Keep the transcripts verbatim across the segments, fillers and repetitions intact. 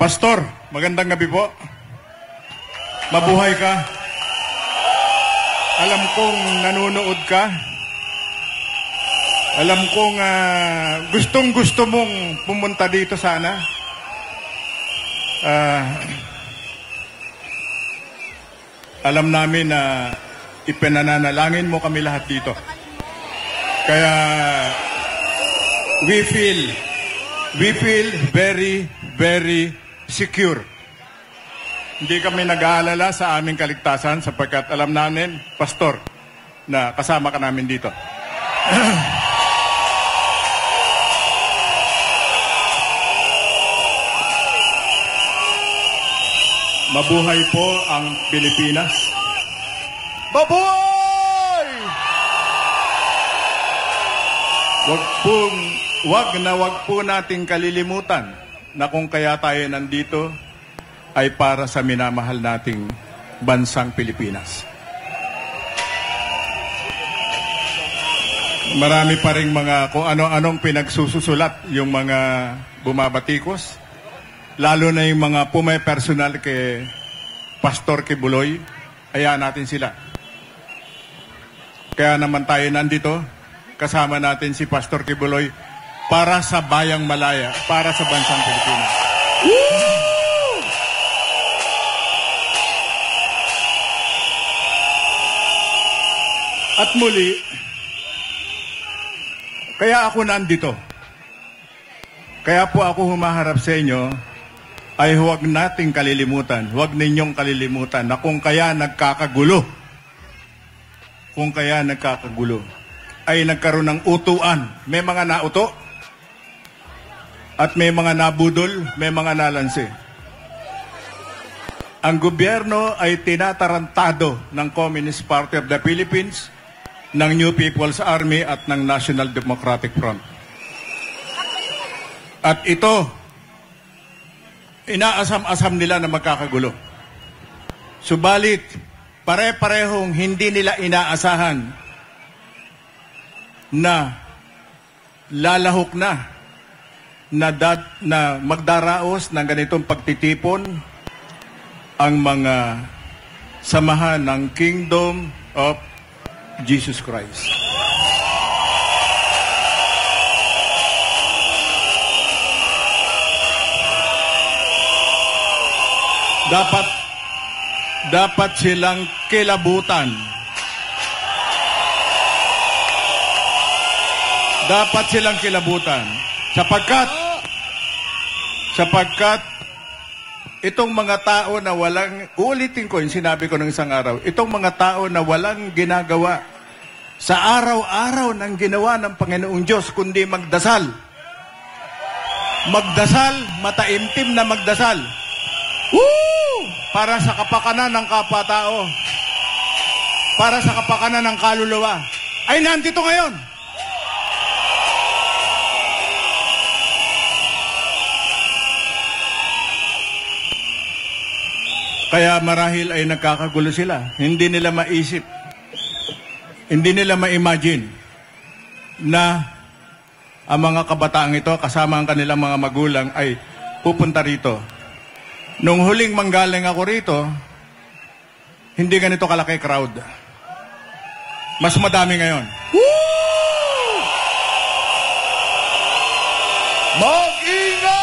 Pastor, magandang gabi po. Mabuhay ka. Alam kong nanonood ka. Alam kong uh, gustong-gusto mong pumunta dito sana. Uh, alam namin na ipinananalangin mo kami lahat dito. Kaya we feel, we feel very, very secure. Hindi kami nag-aalala sa aming kaligtasan sapagkat alam namin, Pastor, na kasama ka namin dito. Mabuhay po ang Pilipinas. Mabuhay! Wag pong, wag na wag po nating kalilimutan na kung kaya tayo nandito ay para sa minamahal nating bansang Pilipinas. Marami pa rin mga kung ano-anong pinagsususulat yung mga bumabatikos, lalo na yung mga pumay-personal kay Pastor Kibuloy, hayaan natin sila. Kaya naman tayo nandito, kasama natin si Pastor Kibuloy para sa Bayang Malaya, para sa bansang Pilipinas. Woo! At muli, kaya ako nandito. Kaya po ako humaharap sa inyo ay huwag nating kalilimutan, huwag ninyong kalilimutan na kung kaya nagkakagulo, kung kaya nagkakagulo, ay nagkaroon ng utuan. May mga nauto at may mga nabudol, may mga nalansi. Ang gobyerno ay tinatarantado ng Communist Party of the Philippines, ng New People's Army at ng National Democratic Front. At ito, inaasam-asam nila na magkakagulo. Subalit, pare-parehong hindi nila inaasahan na lalahok na na, dat, na magdaraos ng ganitong pagtitipon ang mga samahan ng Kingdom of Jesus Christ. Dapat dapat silang kilabutan. Dapat silang kilabutan sapagkat sapagkat itong mga tao na walang, ulitin ko yung sinabi ko ng isang araw, itong mga tao na walang ginagawa sa araw-araw ng ginawa ng Panginoong Diyos, kundi magdasal. Magdasal, mataimtim na magdasal. Woo! Para sa kapakanan ng kapwa-tao. Para sa kapakanan ng kaluluwa. Ay, nandito ngayon. Kaya marahil ay nagkakagulo sila. Hindi nila maisip. Hindi nila ma-imagine na ang mga kabataang ito, kasama ang kanilang mga magulang, ay pupunta rito. Nung huling manggaling ako rito, hindi ganito kalaki crowd. Mas madami ngayon. Woo! Mag-ingay!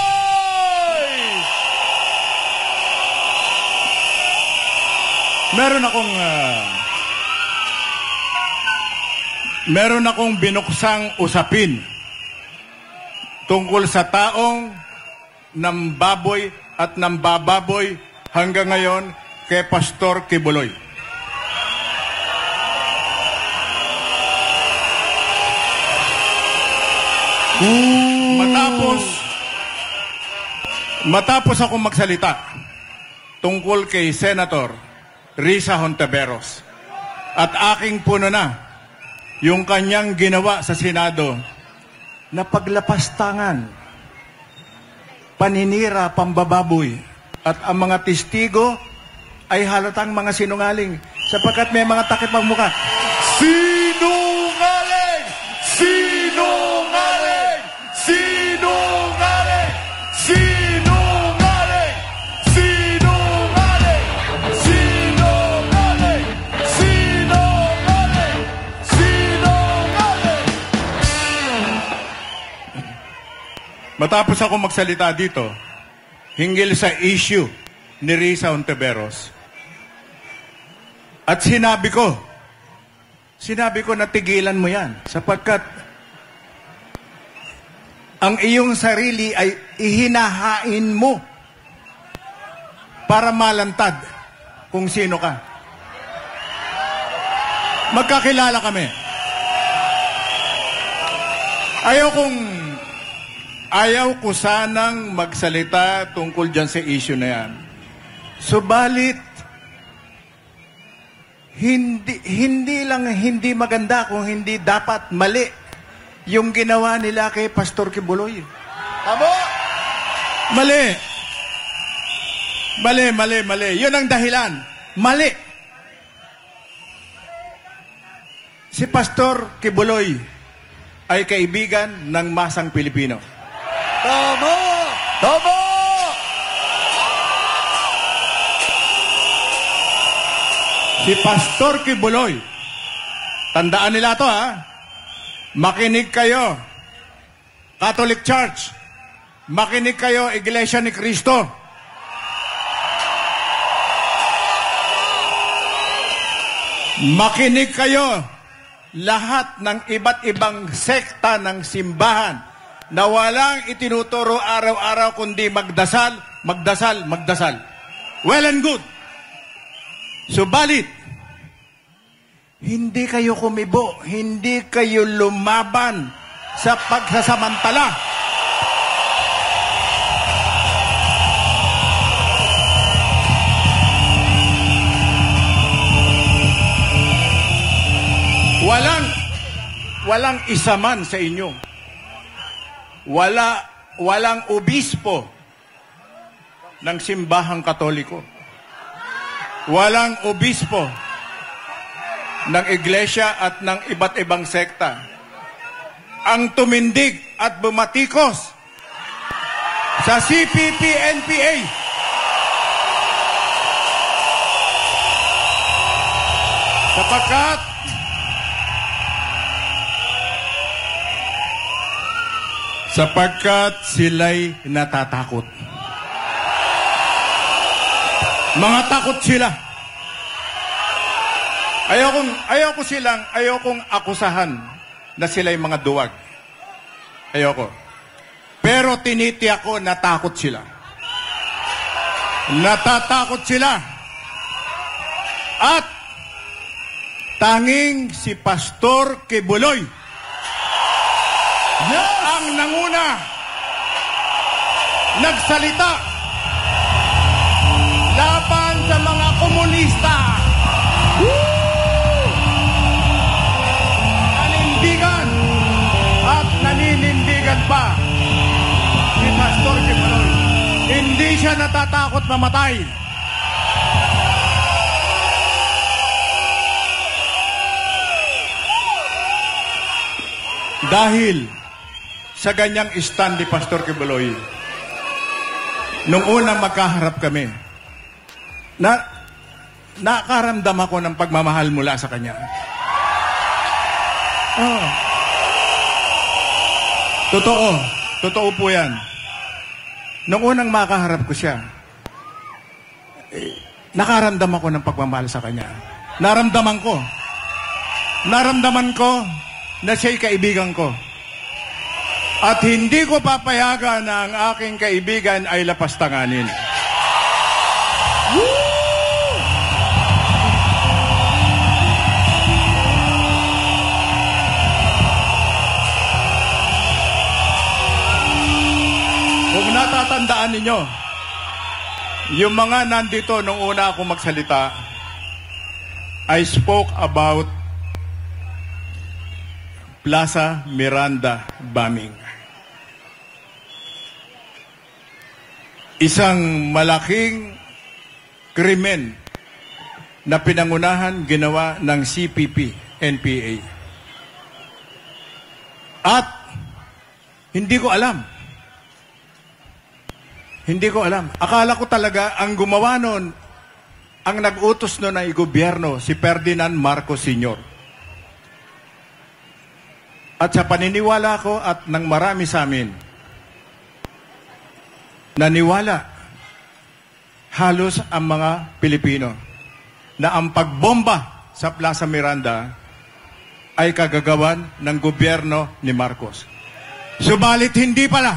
Meron akong uh, meron akong binuksang usapin tungkol sa taong nambaboy at nambababoy hanggang ngayon kay Pastor Kibuloy. Matapos matapos akong magsalita tungkol kay Senator Risa Hontiveros at aking puno na yung kanyang ginawa sa Senado na paglapastangan, paninira, pambababoy, at ang mga testigo ay halatang mga sinungaling sapagkat may mga takip ang muka. Sinungaling! Sinungaling! Sinungaling! Sinungaling! Matapos ako magsalita dito, hinggil sa issue ni Risa Ontiveros, at sinabi ko, sinabi ko na tigilan mo yan, sapagkat ang iyong sarili ay ihinahain mo para malantad kung sino ka. Magkakilala kami. Ayaw kong, ayaw ko sanang magsalita tungkol dyan sa issue na yan. Subalit, hindi, hindi lang hindi maganda kung hindi dapat mali yung ginawa nila kay Pastor Kibuloy. Tama! Mali. Mali, mali, mali. Yun ang dahilan. Mali. Si Pastor Kibuloy ay kaibigan ng masang Pilipino. Tama! Tama! Si Pastor Kibuloy, tandaan nila to ha, makinig kayo, Catholic Church, makinig kayo, Iglesia ni Cristo. Makinig kayo, lahat ng iba't ibang sekta ng simbahan na walang itinuturo araw-araw kundi magdasal, magdasal, magdasal. Well and good. Subalit, hindi kayo kumibo, hindi kayo lumaban sa pagsasamantala. Walang, walang isa man sa inyo. Wala, walang obispo ng simbahang Katoliko. Walang obispo ng iglesia at ng iba't ibang sekta ang tumindig at bumatikos sa C P P N P A. Sapagkat sapagkat sila'y natatakot. Mga takot sila. Ayokong, ayoko silang, ayokong akusahan na sila'y mga duwag. Ayoko. Pero tinitiyak ko, natakot sila. Natatakot sila. At tanging si Pastor Kibuloy yes! ang nanguna nagsalita laban sa mga komunista. Woo! Nanindigan at naninindigan pa si Pastor Kibuloy. Hindi siya natatakot mamatay. Dahil sa ganyang stand ni Pastor Kibuloy, nung unang magkaharap kami, na nakaramdam ako ng pagmamahal mula sa kanya. Oh. Totoo. Totoo po yan. Nung unang makaharap ko siya, eh, nakaramdam ako ng pagmamahal sa kanya. Naramdaman ko. Naramdaman ko na siya'y kaibigan ko. At hindi ko papayagan na ang aking kaibigan ay lapastanganin. Woo! Kung natatandaan ninyo, yung mga nandito nung una ako magsalita, I spoke about Plaza Miranda bombing. Isang malaking krimen na pinangunahan ginawa ng C P P N P A. At hindi ko alam. Hindi ko alam. Akala ko talaga ang gumawa nun, ang nag-utos nun ay gobyerno, si Ferdinand Marcos Senior At sa paniniwala ko at ng marami sa amin, naniwala halos ang mga Pilipino na ang pagbomba sa Plaza Miranda ay kagagawan ng gobyerno ni Marcos. Subalit hindi pala.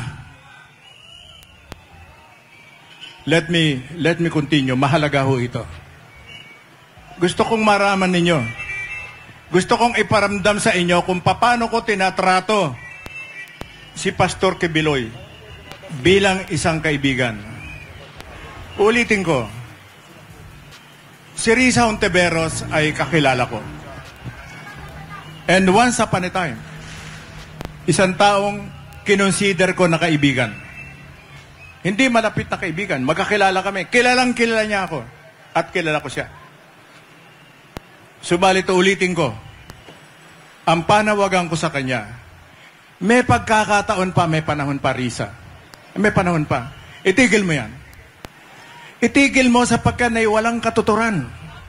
Let me, let me continue. Mahalaga ho ito. Gusto kong maraman ninyo. Gusto kong iparamdam sa inyo kung paano ko tinatrato si Pastor Quiboloy bilang isang kaibigan. Ulitin ko. Si Risa Hontiveros ay kakilala ko. And once upon a time, isang taong kinonsider ko na kaibigan. Hindi malapit na kaibigan. Magkakilala kami. Kilalang kilala niya ako. At kilala ko siya. Subalit ulitin ko. Ang panawagan ko sa kanya, may pagkakataon pa, may panahon pa, Risa. May panahon pa. Itigil mo yan. Itigil mo sapagkat ay walang katuturan.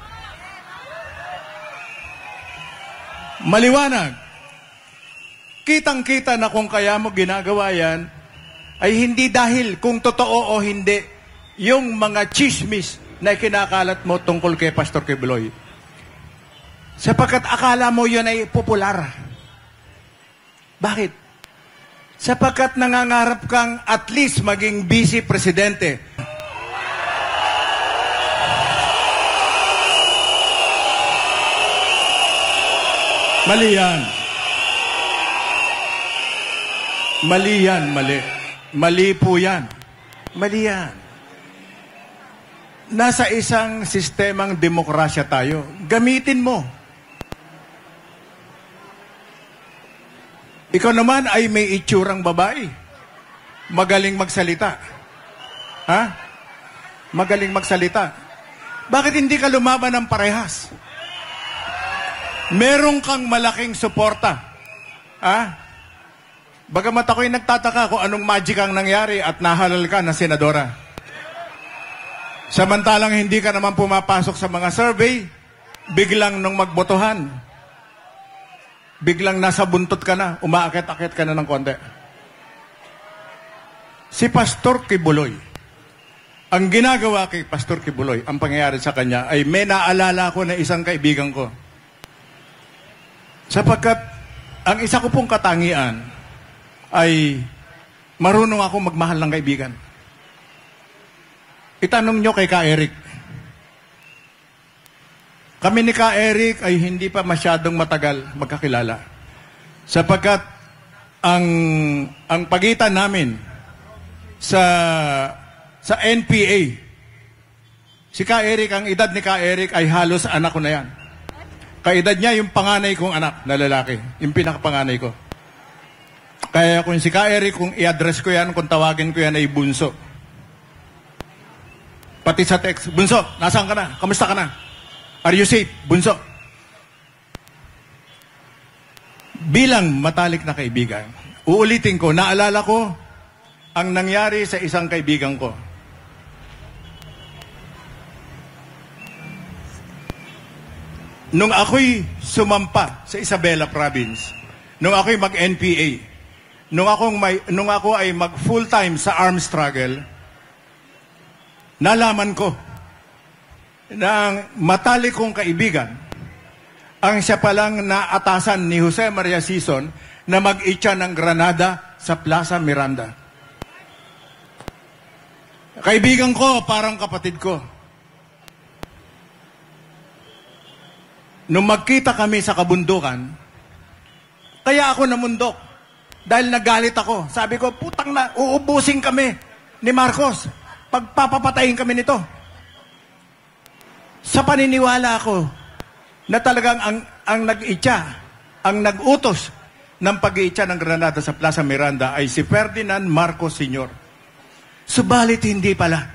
Maliwanag. Kitang-kita na kung kaya mo ginagawa yan, ay hindi dahil kung totoo o hindi, yung mga chismis na kinakalat mo tungkol kay Pastor Quiboloy. Sapagkat akala mo yun ay popular. Bakit? Sapagkat nangangarap kang at least maging vice presidente. Mali yan. Mali yan, mali. Mali po yan. Mali yan. Nasa isang sistemang demokrasya tayo. Gamitin mo. Ikaw naman ay may itsurang babae. Magaling magsalita. Ha? Magaling magsalita. Bakit hindi ka lumaban ng parehas? Meron kang malaking suporta. Ha? Bagamat ako'y nagtataka kung anong magic ang nangyari at nahalal ka na senadora. Samantalang hindi ka naman pumapasok sa mga survey, biglang nung magbotohan, biglang nasa buntot ka na, umaakit-akit ka na ng konti. Si Pastor Quiboloy, ang ginagawa kay Pastor Quiboloy, ang pangyayari sa kanya, ay may naalala ko na isang kaibigan ko. Sapagkat, ang isa ko pong katangian, ay marunong ako magmahal ng kaibigan. Itanong nyo kay Ka Eric. Kami ni Ka Eric ay hindi pa masyadong matagal magkakilala. Sapagkat ang ang pagitan namin sa sa N P A, si Ka Eric, ang edad ni Ka Eric ay halos anak ko na yan. Kaedad niya yung panganay kong anak na lalaki, yung pinakapanganay ko. Kaya kung si Ka Eric, kung i-address ko yan, kung tawagin ko yan ay bunso. Pati sa text, bunso, nasaan ka na? Kamusta ka na? Are you safe? Bunso. Bilang matalik na kaibigan, uulitin ko, naalala ko ang nangyari sa isang kaibigan ko. Nung ako'y sumampa sa Isabela Province, nung ako'y mag-N P A, nung, akong may, nung ako ay mag-full-time sa armed struggle, nalaman ko na ang matalik kong kaibigan, ang siya palang naatasan ni Jose Maria Sison na mag-itcha ng granada sa Plaza Miranda. Kaibigan ko, parang kapatid ko. Nung magkita kami sa kabundukan, kaya ako namundok. Dahil nagalit ako. Sabi ko, putang na, uubusin kami ni Marcos. Pagpapapatayin kami nito. Sa paniniwala ko, na talagang ang, ang nag-itcha, ang nag-utos ng pag-iitcha ng granada sa Plaza Miranda ay si Ferdinand Marcos Senior Subalit hindi pala.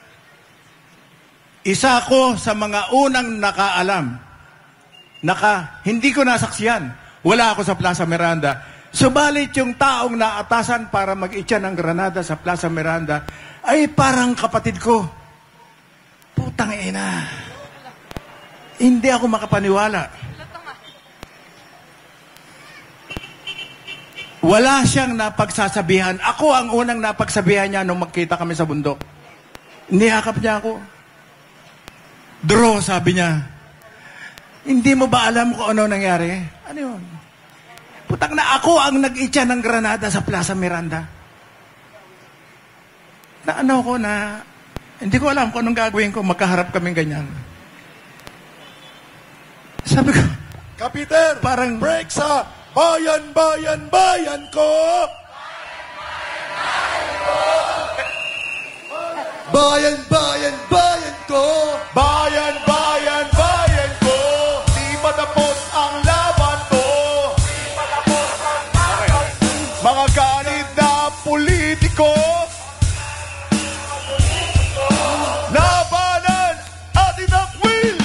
Isa ko sa mga unang nakaalam, naka, hindi ko nasaksiyan. Wala ako sa Plaza Miranda. Subalit yung taong naatasan para mag-itcha ng granada sa Plaza Miranda ay parang kapatid ko. Putang ina. Hindi ako makapaniwala. Wala siyang napagsasabihan. Ako ang unang napagsabihan niya nung magkita kami sa bundok. Niyakap niya ako. Draw, sabi niya. Hindi mo ba alam kung ano nangyari? Ano yun? Putang na ako ang nag-itya ng granada sa Plaza Miranda. Na ano ko na, hindi ko alam kung anong gagawin ko, magkaharap kaming ganyan. Sabi ko, Kapiter, parang, break sa bayan, bayan, bayan ko! Bayan, bayan, bayan ko! Bayan, bayan, bayan ko. Di pa tapos ang laban ko. Di pa tapos ang laban ko. Mga ganit na politiko. Labanan atin ang will.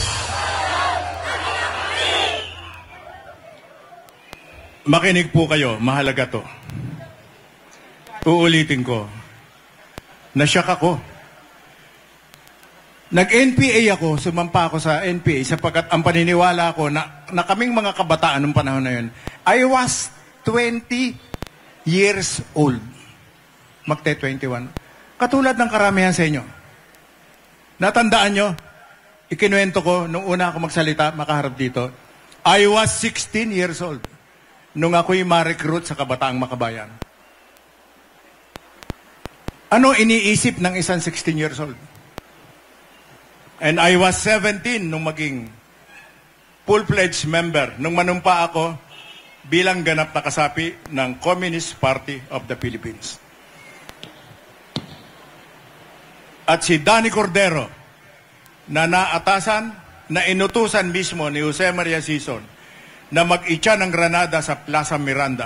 makinig po kayo, mahalaga to. Uulitin ko. Nasyak ako. Nag-N P A ako, sumampa ako sa N P A sapagkat ang paniniwala ko na, na kaming mga kabataan nung panahon na yun, I was twenty years old. Magte twenty-one. Katulad ng karamihan sa inyo. Natandaan nyo, ikinuwento ko nung una ako magsalita, makaharap dito, I was sixteen years old nung ako'y ma-recruit sa Kabataang Makabayan. Ano iniisip ng isang sixteen years old? And I was seventeen nung maging full-fledged member, nung manumpa ako bilang ganap na kasapi ng Communist Party of the Philippines. At si Danny Cordero, na naatasan, na inutusan mismo ni Jose Maria Sison na mag-itya ng granada sa Plaza Miranda,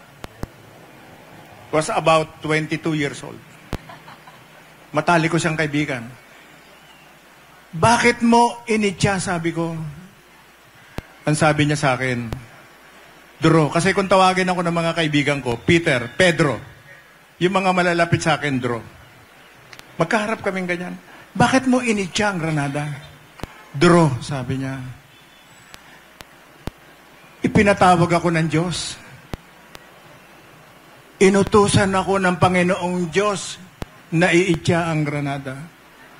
was about twenty-two years old. Matali ko siyang kaibigan. Bakit mo initya, sabi ko. Ang sabi niya sa akin, Dro, kasi kung tawagin ako ng mga kaibigan ko, Peter, Pedro, yung mga malalapit sa akin, Dro. Magkaharap kaming ganyan. Bakit mo initya ang granada? Dro, sabi niya. Ipinatawag ako ng Diyos. Inutusan ako ng Panginoong Diyos na iitya ang granada.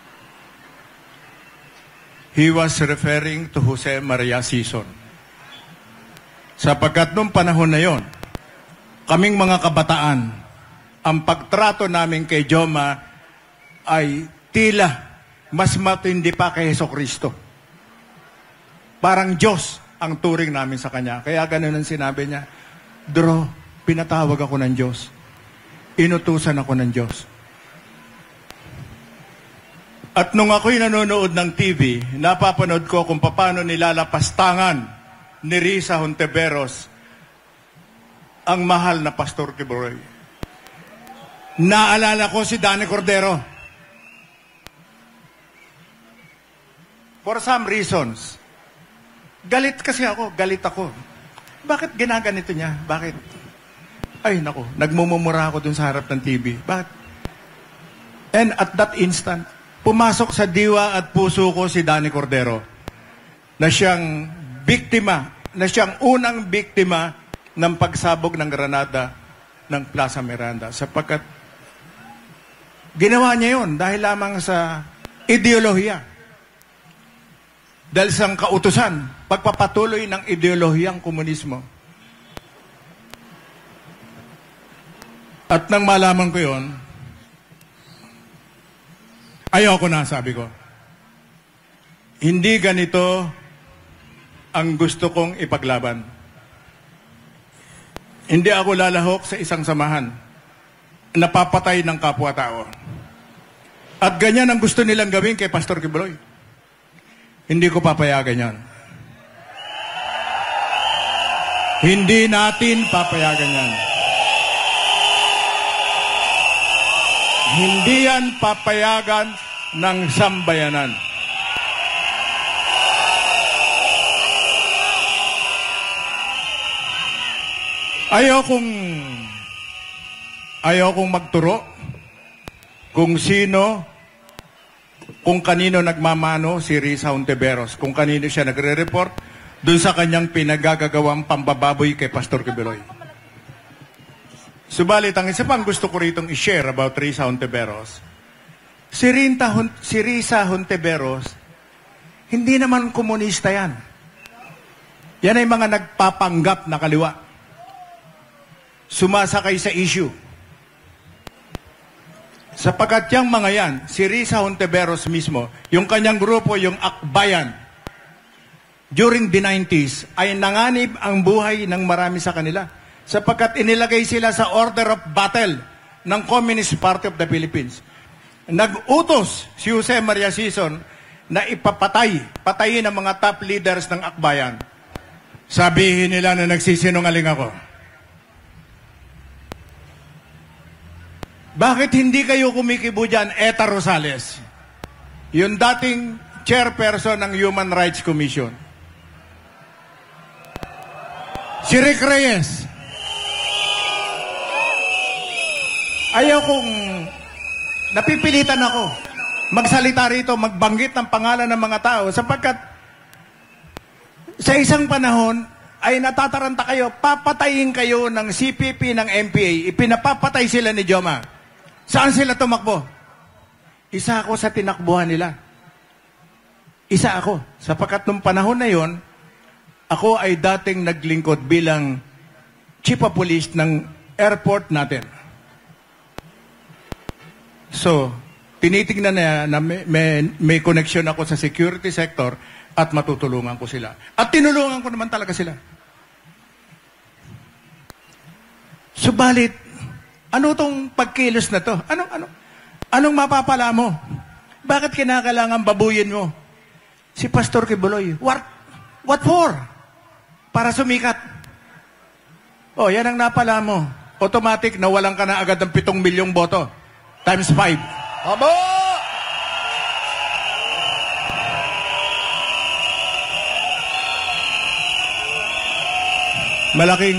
He was referring to Jose Maria Sison. Sapagkat nung panahon na yon, kaming mga kabataan, ang pagtrato namin kay Joma ay tila mas matindi pa kay Hesukristo. Parang Diyos ang turing namin sa Kanya. Kaya ganun ang sinabi niya, Dro, pinatawag ako ng Diyos. Inutusan ako ng Diyos. At nung ako'y nanonood ng T V, napapanood ko kung paano nilalapastangan ni Risa Hontiveros ang mahal na Pastor Quiboloy. Naalala ko si Danny Cordero. For some reasons, galit kasi ako, galit ako. Bakit ginaganito niya? Bakit? Ay, nako, nagmumumura ako dun sa harap ng T V. Bakit? And at that instant, pumasok sa diwa at puso ko si Danny Cordero na siyang biktima, na siyang unang biktima ng pagsabog ng granada ng Plaza Miranda. Sapagkat ginawa niya yun dahil lamang sa ideolohiya. Dahil sa kautusan, pagpapatuloy ng ideolohiyang komunismo. At nang malaman ko yun, ayoko na, sabi ko. Hindi ganito ang gusto kong ipaglaban. Hindi ako lalahok sa isang samahan na papatay ng kapwa-tao. At ganyan ang gusto nilang gawin kay Pastor Quiboloy. Hindi ko papayagan yan. Hindi natin papayagan yan. Hindi yan papayagan ng sambayanan. Ayokong ayokong magturo kung sino, kung kanino nagmamano si Risa Hontiveros, kung kanino siya nagre-report dun sa kanyang pinagagawang pambababoy kay Pastor Quiboloy. Subalit, ang isa pang gusto ko ritong i-share about Risa Hontiveros, si, Rinta, si Risa Hontiveros, hindi naman komunista yan. Yan ay mga nagpapanggap na kaliwa. Sumasakay sa issue. Sapagkat yung mga yan, si Risa Hontiveros mismo, yung kanyang grupo, yung Akbayan, during the nineties, ay nanganib ang buhay ng marami sa kanila. Sapagkat inilagay sila sa order of battle ng Communist Party of the Philippines. Nag-utos si Jose Maria Sison na ipapatay, patayin ang mga top leaders ng Akbayan. Sabihin nila na nagsisinungaling ako. Bakit hindi kayo kumikibo dyan, Eta Rosales? Yung dating chairperson ng Human Rights Commission. Si Rick Reyes. Ayaw kong napipilitan ako magsalita rito, magbanggit ng pangalan ng mga tao sapagkat sa isang panahon ay natataranta kayo, papatayin kayo ng C P P, ng M P A, ipinapapatay sila ni Joma. Saan sila tumakbo? Isa ako sa tinakbuhan nila. Isa ako. Sapagkat nung panahon na yon, ako ay dating naglingkod bilang chief of police ng airport natin. So, tinitingnan na na may, may, may connection ako sa security sector at matutulungan ko sila. At tinulungan ko naman talaga sila. Subalit, ano tong pagkilos na to? Anong, ano, anong mapapala mo? Bakit kinakailangan babuyin mo? Si Pastor Kibuloy, what, what for? Para sumikat. Oh, yan ang napala mo. Automatic, nawalan ka na agad ng pitong milyong boto. Times five. Aba! Malaking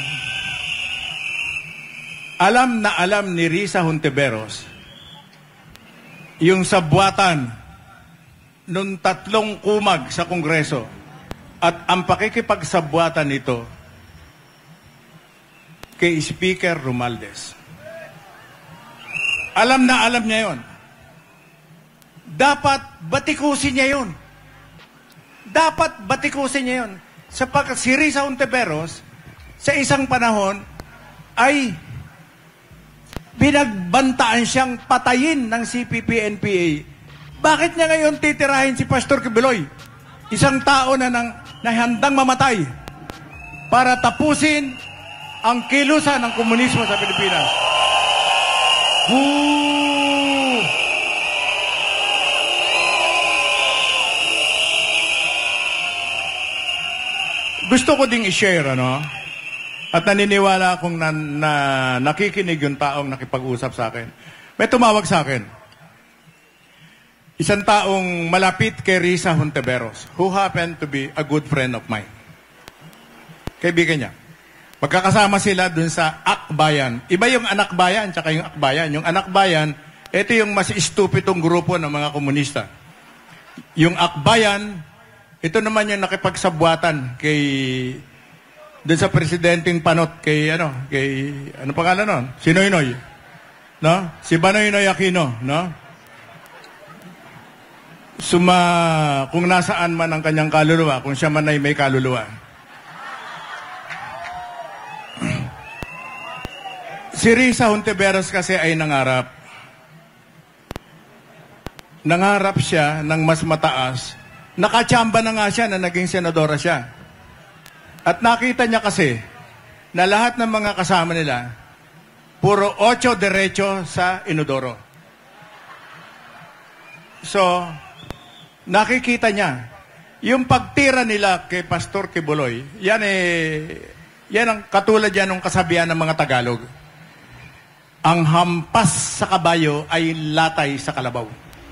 alam na alam ni Risa Hontiveros yung sabwatan nung tatlong kumag sa Kongreso at ang pakikipagsabwatan nito kay Speaker Romualdez. Alam na alam niya yon. Dapat batikusin niya yon. Dapat batikusin niya yon. Sapagkat si Risa Hontiveros sa isang panahon ay binagbantaan siyang patayin ng C P P N P A. Bakit niya ngayon titirahin si Pastor Kibuloy? Isang tao na, nang, na handang mamatay para tapusin ang kilusan ng komunismo sa Pilipinas. Boo! Gusto ko ding i-share, ano? At naniniwala akong na, na, nakikinig yung taong nakipag-usap sa akin. May tumawag sa akin. Isang taong malapit kay Risa Hontiveros, who happened to be a good friend of mine. Kaibigan niya. Magkakasama sila dun sa Akbayan. Iba yung Anak Bayan, tsaka yung Akbayan. Yung Anak Bayan, ito yung mas estupidong grupo ng mga komunista. Yung Akbayan, ito naman yung nakipagsabwatan kay dun sa presidenteng Panot, kay ano, kay ano pangalan nun? Si Noynoy. No? Si Banoynoy Aquino, no? Suma kung nasaan man ang kanyang kaluluwa, kung siya man ay may kaluluwa. Si Risa Hontiveros kasi ay nangarap. Nangarap siya ng mas mataas. Nakachamba na nga siya na naging senadora siya. At nakita niya kasi na lahat ng mga kasama nila, puro ocho derecho sa inodoro. So, nakikita niya, yung pagtira nila kay Pastor Kibuloy, yan eh, yan ang katulad yan ng kasabihan ng mga Tagalog. Ang hampas sa kabayo ay latay sa kalabaw.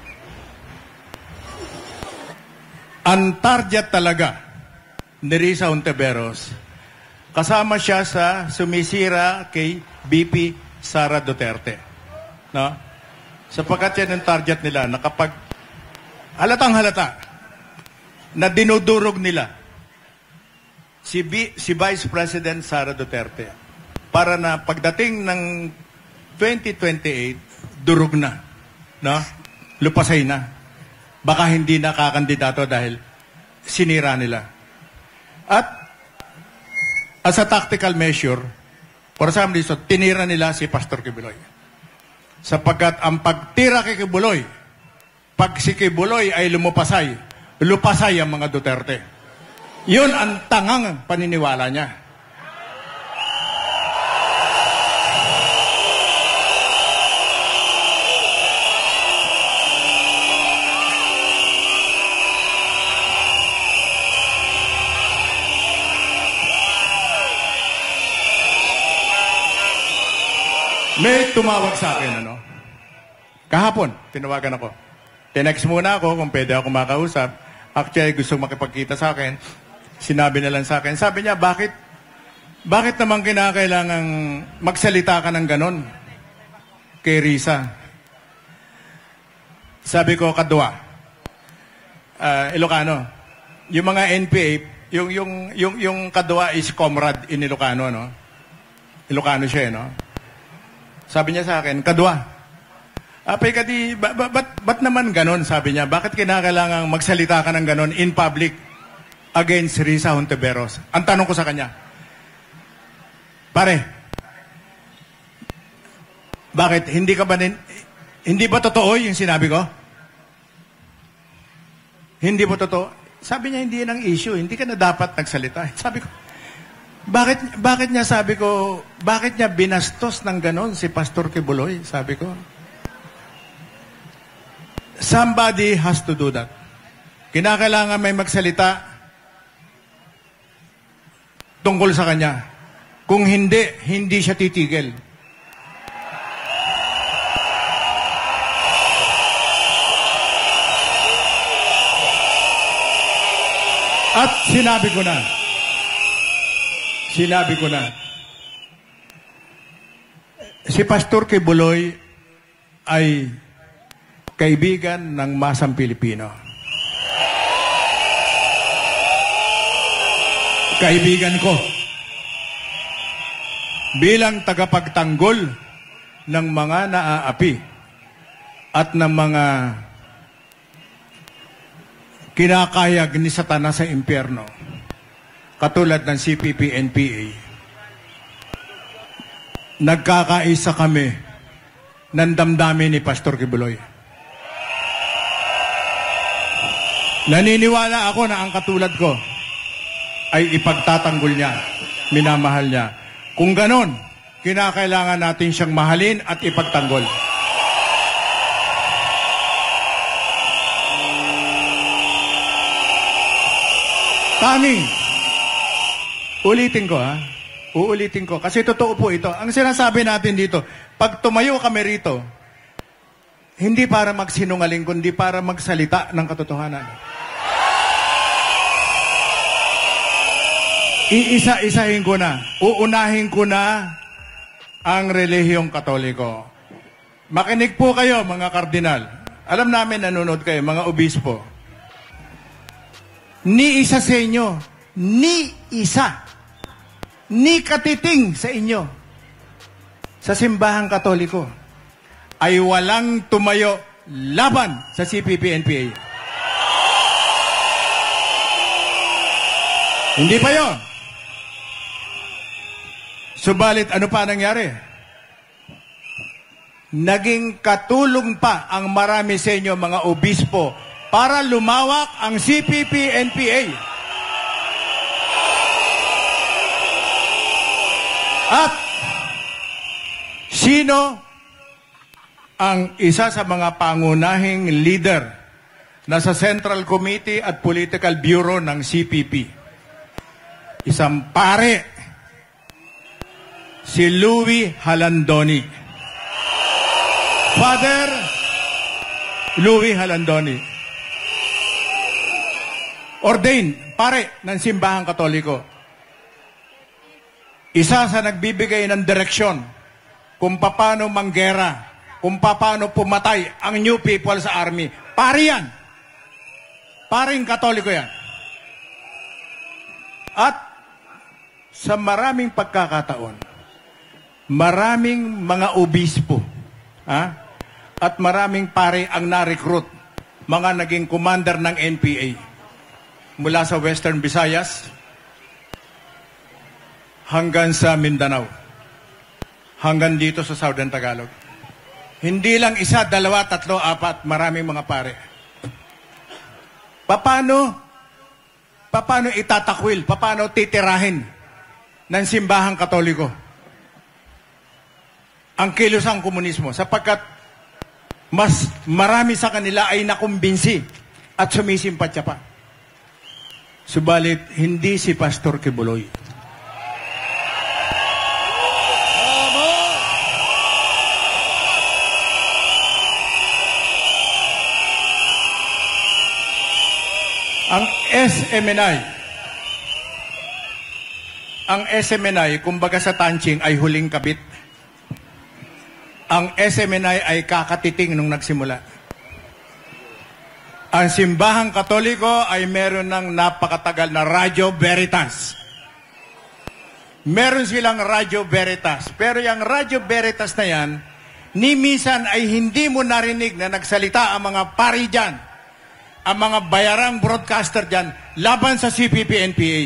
Ang target talaga ni Risa Hontiveros, kasama siya sa sumisira kay B P Sara Duterte. No? Sapagkat yan ang target nila na kapag halatang halata na dinudurog nila si, B, si Vice President Sara Duterte, para na pagdating ng twenty twenty-eight, durog na. No? Lupasay na. Baka hindi nakakandidato dahil sinira nila. At as a tactical measure, for some reason, tinira nila si Pastor Kibuloy. Sapagkat ang pagtira kay Kibuloy, pag si Kibuloy ay lumupasay, lupasay ang mga Duterte. Yun ang tangang paniniwala niya. May tumawag sa akin, ano? Kahapon, tinawagan ako. Tinext muna ako kung pwede ako makausap. Actually, gusto makipagkita sa akin. Sinabi na lang sa akin. Sabi niya, bakit, bakit naman kinakailangang magsalita ka ng ganon kay Risa? Sabi ko, kadwa. Uh, Ilocano. Yung mga N P A, yung, yung, yung, yung kadwa is comrade in Ilocano, no? Ilocano siya, no? Sabi niya sa akin, kadwa, apay ka di, ba, ba, ba't, ba't naman ganon? Sabi niya, bakit kinakailangang magsalita ka ng ganon in public against Risa Hontiveros? Ang tanong ko sa kanya, pare, bakit, hindi ka ba, nin, hindi ba totoo yung sinabi ko? Hindi ba totoo? Sabi niya, hindi yan ang issue, hindi ka na dapat nagsalita. Sabi ko, Bakit, bakit niya sabi ko, bakit niya binastos ng ganon si Pastor Kibuloy? Sabi ko, somebody has to do that. Kinakailangan may magsalita tungkol sa kanya. Kung hindi, hindi siya titigil. At sinabi ko na, Sinabi ko na, si Pastor Kibuloy ay kaibigan ng masang Pilipino. Kaibigan ko. Bilang tagapagtanggol ng mga naaapi at ng mga kinakayag ni Satanas sa impyerno. Katulad ng C P P N P A, nagkakaisa kami ng damdamin ni Pastor Kibuloy. Naniniwala ako na ang katulad ko ay ipagtatanggol niya, minamahal niya. Kung ganon, kinakailangan natin siyang mahalin at ipagtanggol. Tanging, ulitin ko ha. Uulitin ko. Kasi totoo po ito. Ang sinasabi natin dito, pag tumayo kami rito, hindi para magsinungaling, kundi para magsalita ng katotohanan. Iisa-isahin ko na. Uunahin ko na ang relihiyong Katoliko. Makinig po kayo, mga kardinal. Alam namin nanonood kayo, mga obispo. Ni isa sa inyo, ni isa, ni katiting sa inyo, sa simbahang Katoliko, ay walang tumayo laban sa C P P N P A. Hindi pa yun. Subalit, ano pa nangyari? Naging katulong pa ang marami sa inyo, mga obispo, para lumawak ang C P P N P A. At sino ang isa sa mga pangunahing leader na sa Central Committee at Political Bureau ng C P P? Isang pare, si Louie Halandoni. Father Louie Halandoni. Ordained, pare ng simbahang Katoliko. Isa sa nagbibigay ng direksyon kung paano manggera, kung paano pumatay ang New People sa Army. Pare yan. Paring Katoliko yan. At sa maraming pagkakataon, maraming mga obispo, ha? At maraming pare ang na-recruit, mga naging commander ng N P A mula sa Western Visayas hanggang sa Mindanao, hanggang dito sa Southern Tagalog. Hindi lang isa, dalawa, tatlo, apat, maraming mga pare. Paano, paano itatakwil, paano titirahin ng simbahang Katoliko ang kilusang komunismo, sapagkat mas marami sa kanila ay nakumbinsi at sumisimpatya pa. Subalit, hindi si Pastor Kibuloy. Ang S M N I, ang S M N I, kumbaga sa Tanching, ay huling kabit. Ang S M N I ay kakatiting nung nagsimula. Ang simbahang Katoliko ay meron ng napakatagal na Radio Veritas. Meron silang Radio Veritas. Pero yung Radio Veritas na yan, ni minsan ay hindi mo narinig na nagsalita ang mga pari dyan, ang mga bayarang broadcaster dyan, laban sa C P P N P A.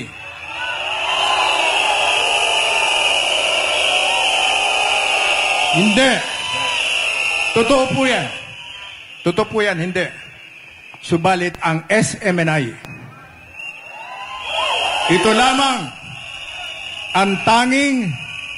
Hindi. Totoo po yan. Totoo po yan, hindi. Subalit ang S M N I, ito lamang ang tanging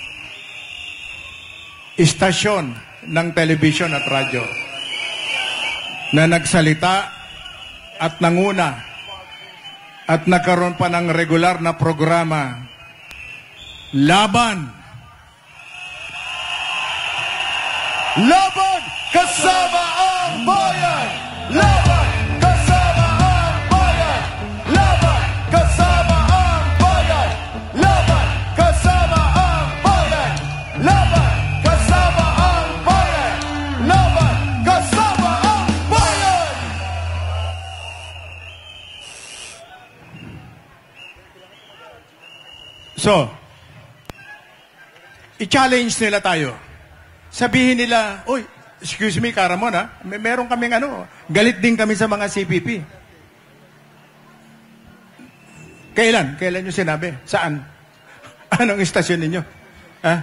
istasyon ng television at radyo na nagsalita at nanguna at nagkaroon pa ng regular na programa laban Laban kasama ang bayan! Laban kasama ang bayan! Laban kasama ang bayan! Laban kasama ang bayan! Laban kasama ang bayan! Laban kasama ang bayan! So, i-challenge nila tayo. Sabihin nila, uy, excuse me, Caramon, ha? May, meron kaming ano, galit din kami sa mga C P P. Kailan? Kailan nyo sinabi? Saan? Anong istasyon ninyo? Ha?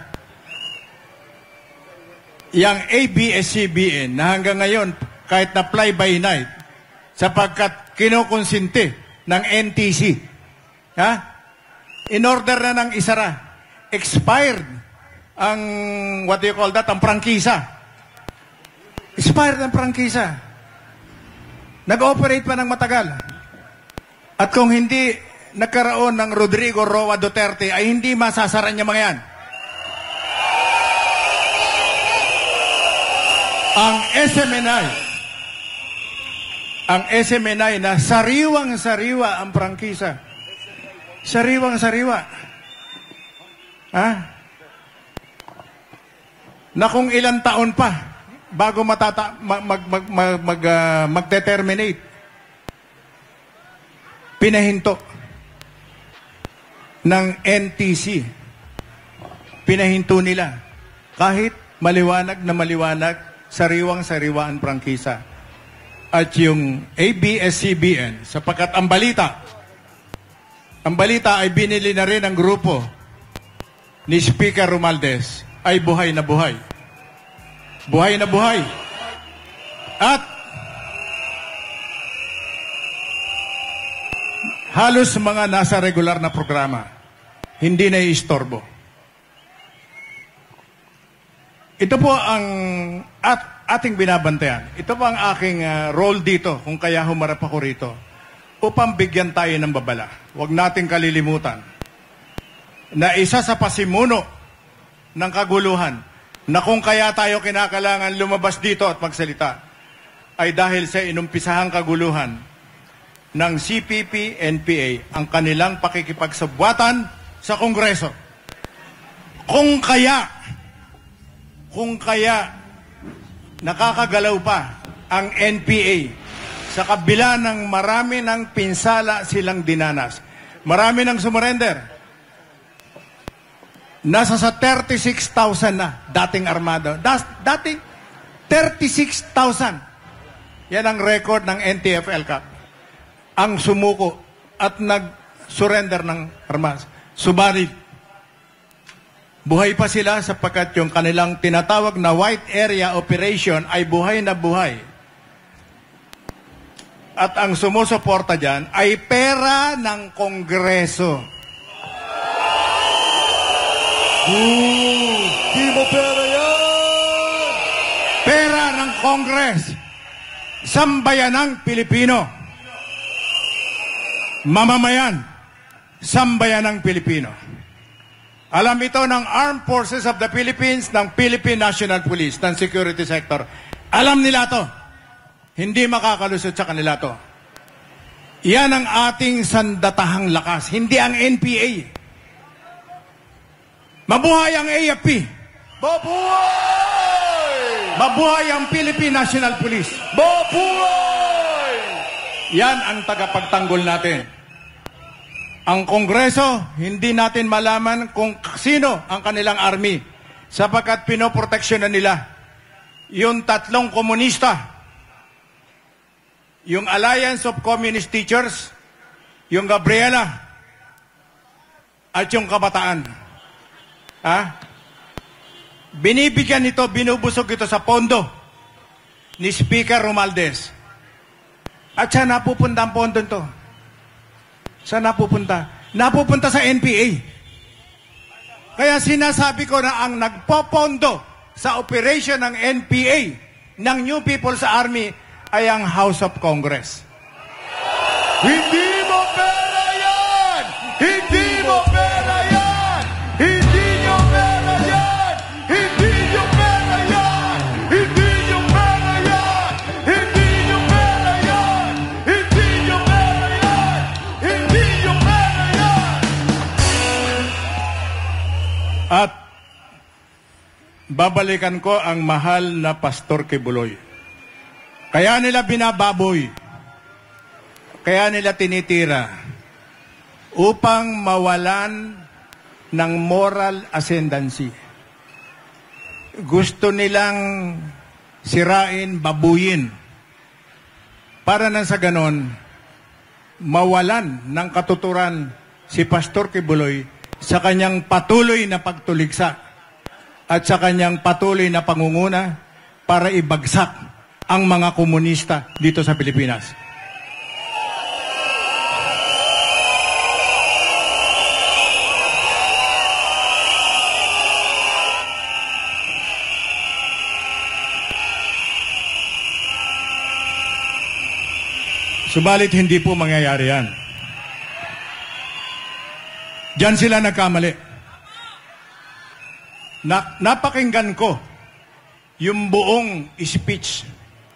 Yang A B S C B N na hanggang ngayon, kahit na fly by night, sapagkat kinukonsinti ng N T C, ha? In order na ng isara, expired ang, what do you call that, ang prangkisa. Expired ang prangkisa. Nag-operate pa ng matagal. At kung hindi nagkaroon ng Rodrigo Roa Duterte, ay hindi masasara niya mga yan. Ang S M N I, ang S M N I na sariwang-sariwa ang prangkisa. Sariwang-sariwa. Ha? Na kung ilang taon pa bago matata mag mag mag, mag, mag uh, magdeterminate, pinahinto ng N T C, pinahinto nila kahit maliwanag na maliwanag, sariwang-sariwa ang prangkisa. At yung A B S C B N, sapagkat ang balita ang balita ay binili na rin ng grupo ni Speaker Romualdez, ay buhay na buhay. Buhay na buhay. At halos mga nasa regular na programa, hindi na iistorbo. Ito po ang at, ating binabantayan. Ito po ang aking uh, role dito, kung kaya humarap ako rito, upang bigyan tayo ng babala. Huwag nating kalilimutan na isa sa pasimuno ng kaguluhan na kung kaya tayo kinakalangan lumabas dito at magsalita ay dahil sa inumpisahang kaguluhan ng C P P N P A, ang kanilang pakikipagsabwatan sa Kongreso. Kung kaya, kung kaya nakakagalaw pa ang N P A sa kabila ng marami ng pinsala silang dinanas, marami ng sumurrender, nasa sa thirty-six thousand na dating armado. Das, dating thirty-six thousand. Yan ang record ng N T F L C A C. Ang sumuko at nag-surrender ng armas. Subalit, buhay pa sila sapagkat yung kanilang tinatawag na White Area Operation ay buhay na buhay. At ang sumusuporta dyan ay pera ng Kongreso. Ooh, di mo pera yan! Pera ng Congress. Sambayanang Pilipino. Mamamayan. Sambayanang Pilipino. Alam ito ng Armed Forces of the Philippines, ng Philippine National Police, ng security sector. Alam nila to. Hindi makakalusot sa kanila to. Yan ang ating sandatahang lakas, hindi ang N P A. Mabuhay ang A F P. Mabuhay! Mabuhay ang Philippine National Police. Mabuhay! Yan ang tagapagtanggol natin. Ang Kongreso, hindi natin malaman kung sino ang kanilang army sapagkat pinoproteksyonan nila yung tatlong komunista, yung Alliance of Communist Teachers, yung Gabriela, at yung Kabataan. Ha? Binibigyan ito, binubusog ito sa pondo ni Speaker Romualdez. At saan napupunta ang pondo ito? Saan napupunta? Napupunta sa N P A. Kaya sinasabi ko na ang nagpopondo sa operation ng N P A, ng New People's Army, ay ang House of Congress. Hindi mo pera yan! Hindi mo pera yan! Hindi nyo pera yan! Hindi nyo pera yan! Hindi nyo pera yan! Hindi nyo pera yan! Hindi nyo pera yan! Hindi nyo pera yan! At babalikan ko ang mahal na Pastor Kibuloy. Kaya nila binababoy, kaya nila tinitira upang mawalan ng moral ascendancy. Gusto nilang sirain, babuyin, para na sa ganon, mawalan ng katuturan si Pastor Kibuloy sa kanyang patuloy na pagtuligsa at sa kanyang patuloy na pangunguna para ibagsak ang mga komunista dito sa Pilipinas. Subalit hindi po mangyayari yan. Diyan sila nagkamali. Na, napakinggan ko yung buong speech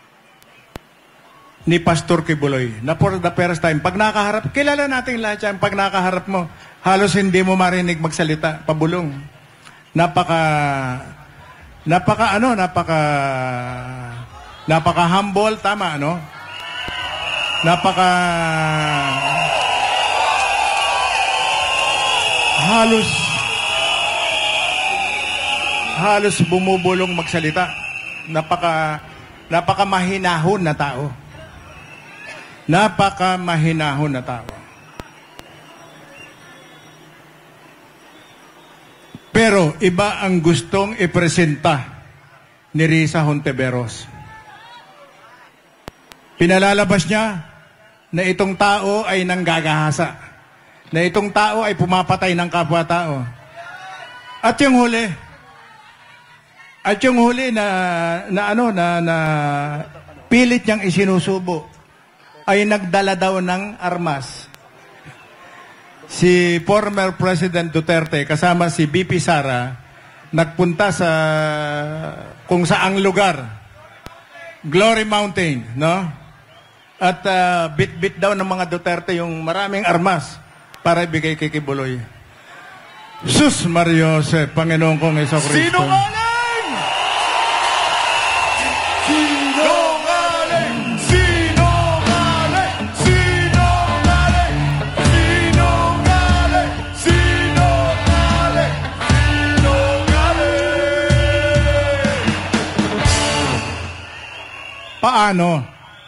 ni Pastor Kibuloy na for the first time. Pag nakaharap, kilala natin lahat yan. Pag nakaharap mo, halos hindi mo marinig magsalita, pabulong. Napaka, napaka ano, napaka, napaka humble, tama, ano? Napaka, halos, halos bumubulong magsalita. Napaka, napaka mahinahon na tao. Napaka mahinahon na tao. Pero iba ang gustong ipresenta ni Risa Hontiveros. Pinalalabas niya na itong tao ay nanggagahasa, na itong tao ay pumapatay ng kapwa-tao. At yung huli, at yung huli na, na ano, na, na pilit niyang isinusubo, ay nagdala daw ng armas. Si former President Duterte kasama si B P Sara nagpunta sa kung saang lugar, Glory Mountain, no? At uh, bit-bit daw ng mga Duterte yung maraming armas para ibigay kay Kibuloy. Sus Mario Jose, Panginoon kong Hesus Kristo. Sinungaling! Sinungaling! Sinungaling! Sinungaling! Sinungaling! Sinungaling! paano?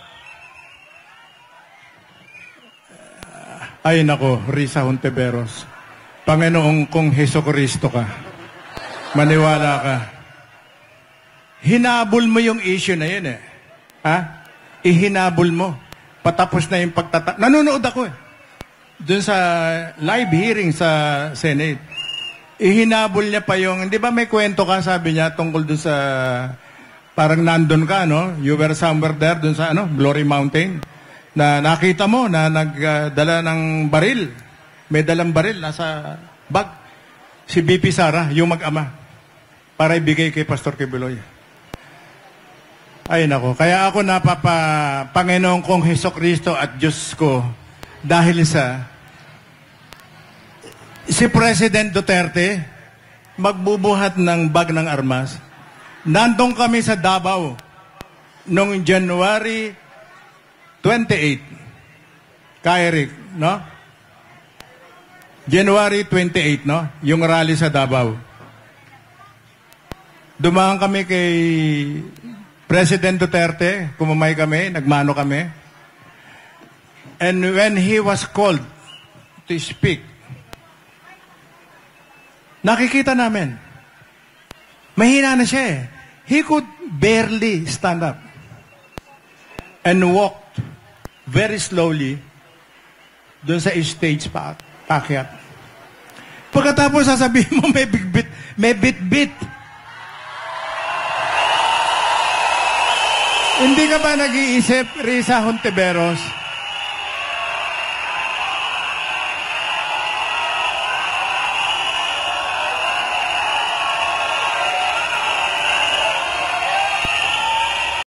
Ay nako, Risa Hontiveros. Panginoong kung Heso Kristo ka, maniwala ka. Hinabol mo yung issue na yun eh. Ha? Ihinabol mo. Patapos na yung pagtata... Nanonood ako eh. Doon sa live hearing sa Senate. Ihinabol niya pa yung... Hindi ba may kwento ka, sabi niya, tungkol doon sa... Parang nandun ka, no? You were somewhere there, doon sa ano, Glory Mountain. Na nakita mo na nagdala ng baril. May dalang baril, nasa bag. Si B P Sara, yung mag-ama. Para ibigay kay Pastor Kibuloy. Ay nako, kaya ako napapa Panginoon kong Heso Kristo at Diyos ko dahil sa si President Duterte magbubuhat ng bag ng armas. Nandong kami sa Davao noong January twenty-eighth. Kairik, no? January twenty-eighth, no? Yung rally sa Davao. Dumaan kami kay President Duterte, kumamay kami, nagmano kami. And when he was called to speak, nakikita namin, mahina na siya eh. He could barely stand up and walked very slowly doon sa stage pa, pakyat. Pagkatapos sasabihin mo may bit-bit, may bit-bit. Hindi ka ba nag-iisip, Risa Hontiveros,